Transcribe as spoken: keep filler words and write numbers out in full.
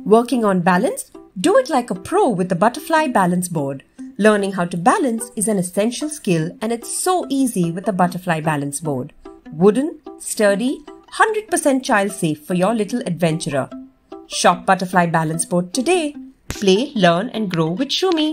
Working on balance? Do it like a pro with the Butterfly Balance Board. Learning how to balance is an essential skill and it's so easy with the Butterfly Balance Board. Wooden, sturdy, one hundred percent child safe for your little adventurer. Shop Butterfly Balance Board today. Play, learn and grow with Shumee.